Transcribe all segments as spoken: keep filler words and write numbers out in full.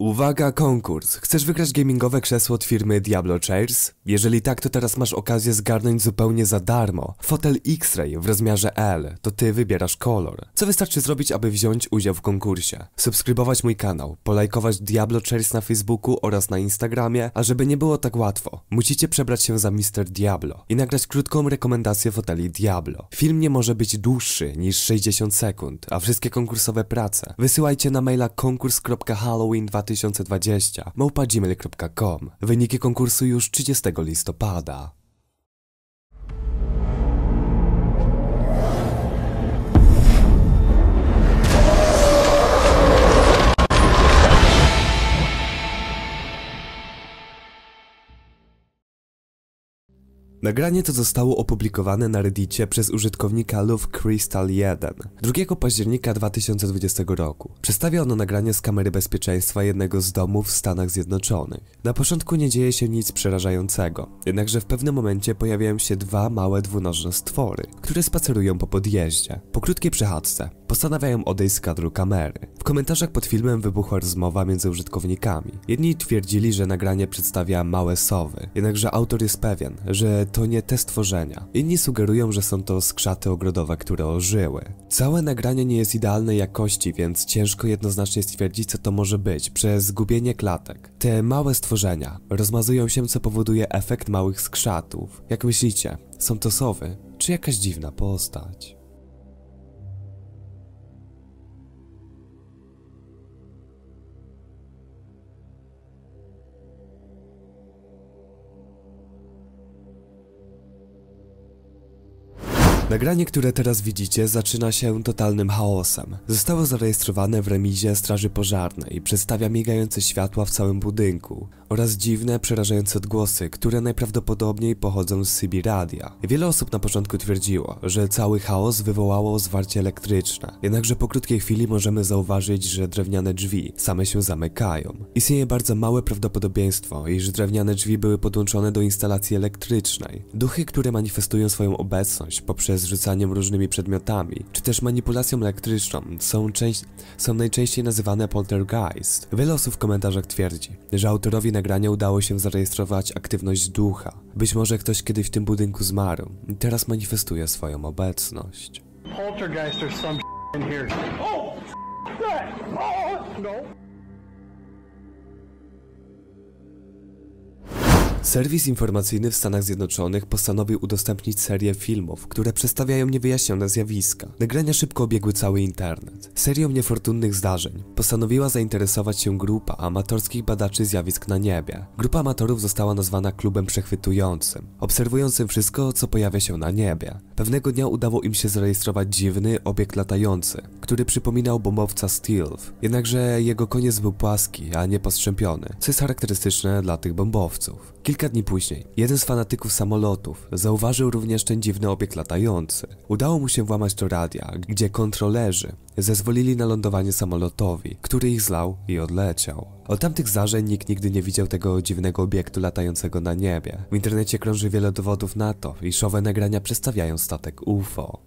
Uwaga, konkurs! Chcesz wygrać gamingowe krzesło od firmy Diablo Chairs? Jeżeli tak, to teraz masz okazję zgarnąć zupełnie za darmo fotel X-Ray w rozmiarze L, to ty wybierasz kolor. Co wystarczy zrobić, aby wziąć udział w konkursie? Subskrybować mój kanał, polajkować Diablo Chairs na Facebooku oraz na Instagramie, a żeby nie było tak łatwo, musicie przebrać się za mister Diablo i nagrać krótką rekomendację foteli Diablo. Film nie może być dłuższy niż sześćdziesiąt sekund, a wszystkie konkursowe prace wysyłajcie na maila konkurs kropka halloween dwa tysiące dwadzieścia małpa gmail kropka com. Wyniki konkursu już trzydziestego listopada. Nagranie to zostało opublikowane na Reddicie przez użytkownika Love Crystal jeden drugiego października dwa tysiące dwudziestego roku. Przedstawia ono nagranie z kamery bezpieczeństwa jednego z domów w Stanach Zjednoczonych. Na początku nie dzieje się nic przerażającego, jednakże w pewnym momencie pojawiają się dwa małe dwunożne stwory, które spacerują po podjeździe. Po krótkiej przechadzce postanawiają odejść z kadru kamery. W komentarzach pod filmem wybuchła rozmowa między użytkownikami. Jedni twierdzili, że nagranie przedstawia małe sowy, jednakże autor jest pewien, że to nie te stworzenia. Inni sugerują, że są to skrzaty ogrodowe, które ożyły. Całe nagranie nie jest idealnej jakości, więc ciężko jednoznacznie stwierdzić, co to może być przez zgubienie klatek. Te małe stworzenia rozmazują się, co powoduje efekt małych skrzatów. Jak myślicie, są to sowy, czy jakaś dziwna postać? Nagranie, które teraz widzicie, zaczyna się totalnym chaosem. Zostało zarejestrowane w remizie straży pożarnej i przedstawia migające światła w całym budynku oraz dziwne, przerażające odgłosy, które najprawdopodobniej pochodzą z C B radia. Wiele osób na początku twierdziło, że cały chaos wywołało zwarcie elektryczne, jednakże po krótkiej chwili możemy zauważyć, że drewniane drzwi same się zamykają. Istnieje bardzo małe prawdopodobieństwo, iż drewniane drzwi były podłączone do instalacji elektrycznej. Duchy, które manifestują swoją obecność poprzez zrzucaniem różnymi przedmiotami, czy też manipulacją elektryczną, są, część, są najczęściej nazywane poltergeist. Wiele osób w komentarzach twierdzi, że autorowi nagrania udało się zarejestrować aktywność ducha. Być może ktoś kiedyś w tym budynku zmarł i teraz manifestuje swoją obecność. Poltergeist or some in here. Oh, oh, no. Serwis informacyjny w Stanach Zjednoczonych postanowił udostępnić serię filmów, które przedstawiają niewyjaśnione zjawiska. Nagrania szybko obiegły cały internet. Serią niefortunnych zdarzeń postanowiła zainteresować się grupa amatorskich badaczy zjawisk na niebie. Grupa amatorów została nazwana klubem przechwytującym, obserwującym wszystko, co pojawia się na niebie. Pewnego dnia udało im się zarejestrować dziwny obiekt latający, który przypominał bombowca Stealth, jednakże jego koniec był płaski, a nie postrzępiony, co jest charakterystyczne dla tych bombowców. Kilka dni później, jeden z fanatyków samolotów zauważył również ten dziwny obiekt latający. Udało mu się włamać do radia, gdzie kontrolerzy zezwolili na lądowanie samolotowi, który ich zlał i odleciał. Od tamtych zdarzeń nikt nigdy nie widział tego dziwnego obiektu latającego na niebie. W internecie krąży wiele dowodów na to, iż owe nagrania przedstawiają statek U F O.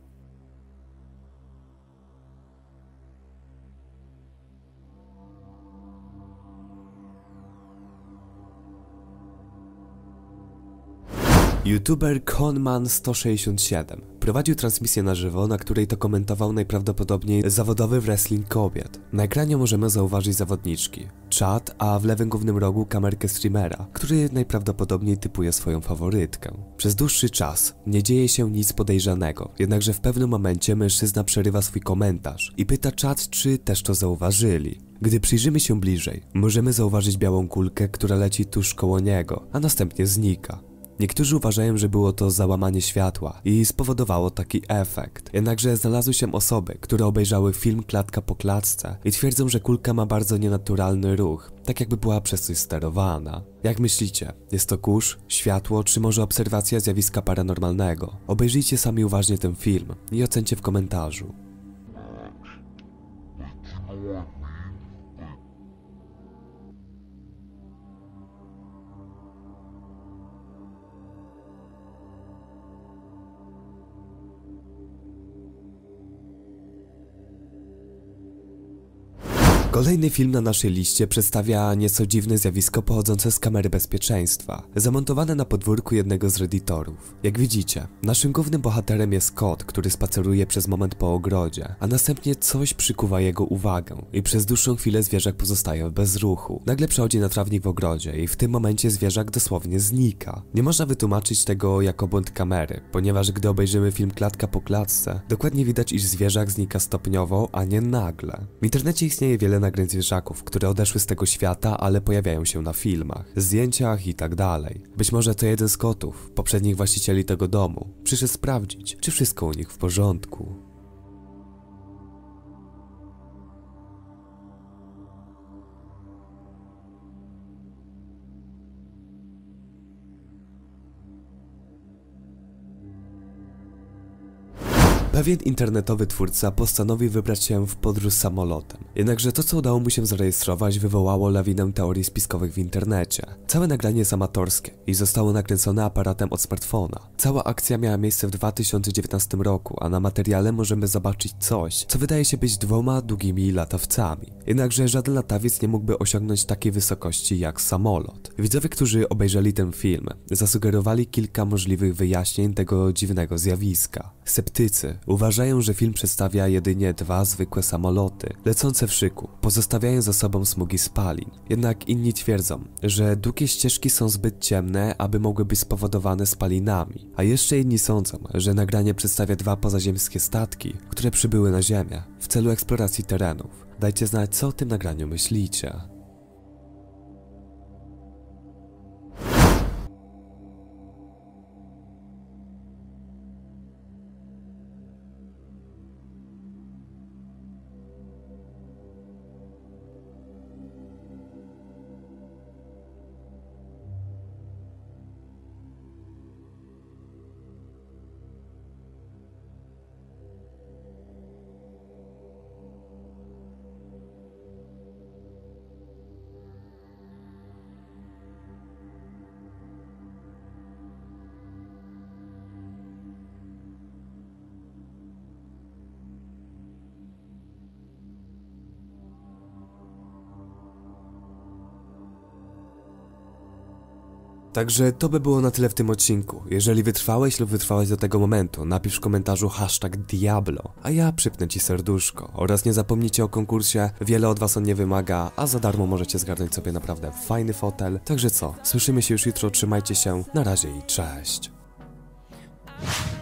YouTuber Conman sto sześćdziesiąt siedem prowadził transmisję na żywo, na której to komentował najprawdopodobniej zawodowy wrestling kobiet. Na ekranie możemy zauważyć zawodniczki, czat, a w lewym górnym rogu kamerkę streamera, który najprawdopodobniej typuje swoją faworytkę. Przez dłuższy czas nie dzieje się nic podejrzanego, jednakże w pewnym momencie mężczyzna przerywa swój komentarz i pyta czat, czy też to zauważyli. Gdy przyjrzymy się bliżej, możemy zauważyć białą kulkę, która leci tuż koło niego, a następnie znika. Niektórzy uważają, że było to załamanie światła i spowodowało taki efekt. Jednakże znalazły się osoby, które obejrzały film klatka po klatce i twierdzą, że kulka ma bardzo nienaturalny ruch, tak jakby była przez coś sterowana. Jak myślicie, jest to kurz, światło czy może obserwacja zjawiska paranormalnego? Obejrzyjcie sami uważnie ten film i ocencie w komentarzu. Kolejny film na naszej liście przedstawia nieco dziwne zjawisko pochodzące z kamery bezpieczeństwa, zamontowane na podwórku jednego z redditorów. Jak widzicie, naszym głównym bohaterem jest kot, który spaceruje przez moment po ogrodzie, a następnie coś przykuwa jego uwagę i przez dłuższą chwilę zwierzak pozostaje bez ruchu. Nagle przechodzi na trawnik w ogrodzie i w tym momencie zwierzak dosłownie znika. Nie można wytłumaczyć tego jako błąd kamery, ponieważ gdy obejrzymy film klatka po klatce, dokładnie widać, iż zwierzak znika stopniowo, a nie nagle. W internecie istnieje wiele nagrań zwierzaków, które odeszły z tego świata, ale pojawiają się na filmach, zdjęciach i tak dalej. Być może to jeden z kotów, poprzednich właścicieli tego domu, przyszedł sprawdzić, czy wszystko u nich w porządku. Pewien internetowy twórca postanowił wybrać się w podróż samolotem. Jednakże to, co udało mu się zarejestrować, wywołało lawinę teorii spiskowych w internecie. Całe nagranie jest amatorskie i zostało nakręcone aparatem od smartfona. Cała akcja miała miejsce w dwa tysiące dziewiętnastym roku, a na materiale możemy zobaczyć coś, co wydaje się być dwoma długimi latawcami. Jednakże żaden latawiec nie mógłby osiągnąć takiej wysokości jak samolot. Widzowie, którzy obejrzeli ten film, zasugerowali kilka możliwych wyjaśnień tego dziwnego zjawiska. Sceptycy uważają, że film przedstawia jedynie dwa zwykłe samoloty, lecące w szyku, pozostawiając za sobą smugi spalin. Jednak inni twierdzą, że długie ścieżki są zbyt ciemne, aby mogły być spowodowane spalinami. A jeszcze inni sądzą, że nagranie przedstawia dwa pozaziemskie statki, które przybyły na Ziemię w celu eksploracji terenów. Dajcie znać, co o tym nagraniu myślicie. Także to by było na tyle w tym odcinku. Jeżeli wytrwałeś lub wytrwałeś do tego momentu, napisz w komentarzu hashtag Diablo, a ja przypnę ci serduszko. Oraz nie zapomnijcie o konkursie, wiele od was on nie wymaga, a za darmo możecie zgarnąć sobie naprawdę fajny fotel. Także co, słyszymy się już jutro, trzymajcie się, na razie i cześć.